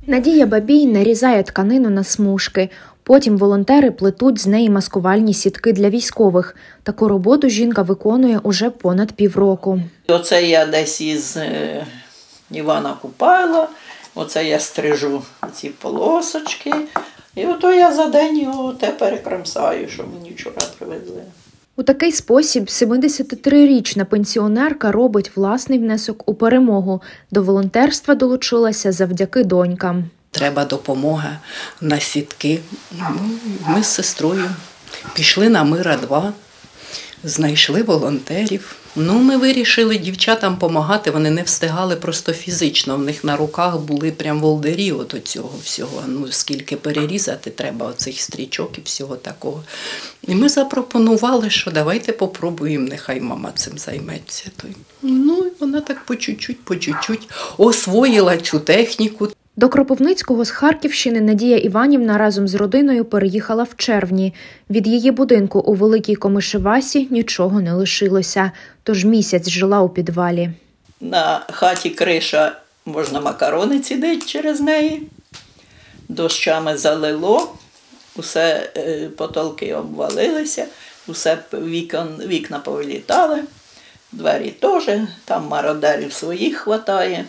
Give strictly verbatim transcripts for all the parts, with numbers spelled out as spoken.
Надія Бабій нарізає тканину на смужки. Потім волонтери плетуть з неї маскувальні сітки для військових. Таку роботу жінка виконує уже понад півроку. Оце я десь із е, Івана Купайла, оце я стрижу ці полосочки. І ото я за день його те перекромсаю, що мені вчора привезли. У такий спосіб сімдесятитрирічна пенсіонерка робить власний внесок у перемогу. До волонтерства долучилася завдяки донькам. Треба допомога на сітки. Ми з сестрою пішли на Мира два, знайшли волонтерів. Ну, ми вирішили дівчатам допомагати, вони не встигали просто фізично. В них на руках були прям волдирі от цього всього. Ну, скільки перерізати треба оцих стрічок і всього такого. І ми запропонували, що давайте попробуємо, нехай мама цим займеться. Ну, і вона так по чуть-чуть, по чуть-чуть освоїла цю техніку. До Кропивницького з Харківщини Надія Іванівна разом з родиною переїхала в червні. Від її будинку у Великій Комишевасі нічого не лишилося, тож місяць жила у підвалі. На хаті криша, можна макарони цідити через неї, дощами залило, усе потолки обвалилися, усе вікон, вікна повилітали, двері теж, там мародерів своїх хватає.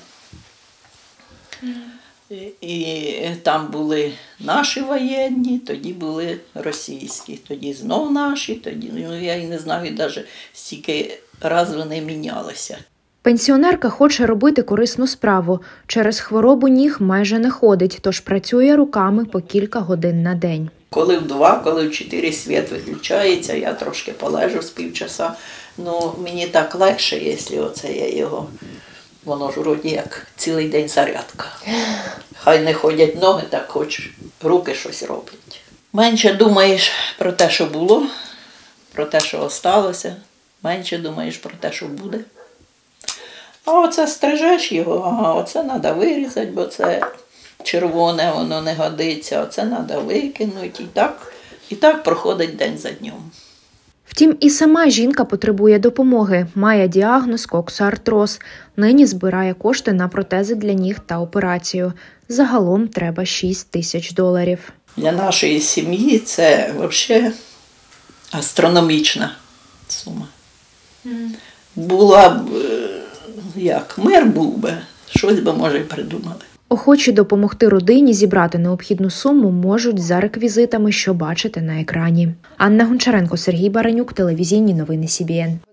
І там були наші воєнні, тоді були російські, тоді знов наші, тоді, ну, я і не знаю навіть стільки разів вони мінялися. Пенсіонерка хоче робити корисну справу. Через хворобу ніг майже не ходить, тож працює руками по кілька годин на день. Коли в два, коли в чотири світ виключається, я трошки полежу з півчаса. Ну, мені так легше, якщо оце я його... Воно ж вроді як цілий день зарядка. Хай не ходять ноги, так хоч руки щось роблять. Менше думаєш про те, що було, про те, що осталося. Менше думаєш про те, що буде. А оце стрижеш його, ага, оце треба вирізати, бо це червоне, воно не годиться, оце треба викинути. І так, і так проходить день за днем. Втім, і сама жінка потребує допомоги. Має діагноз коксоартроз. Нині збирає кошти на протези для ніг та операцію. Загалом треба шість тисяч доларів. Для нашої сім'ї це взагалі астрономічна сума. Mm. Була б, як мир був би, щось би, може, й придумали. Охочі допомогти родині зібрати необхідну суму можуть за реквізитами, що бачите на екрані. Анна Гончаренко, Сергій Баранюк, телевізійні новини Сі Бі Ен.